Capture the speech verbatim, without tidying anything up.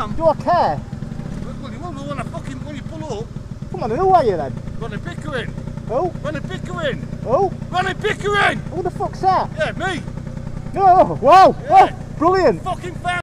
am. Do I care? Well, you will know when I fucking when you pull up. Come on, who are you then? Ronnie Pickering. Who? Ronnie Pickering. Who? Ronnie Pickering. Who the fuck's that? Yeah, me. No, wow, Yeah. oh, brilliant. Fucking fan.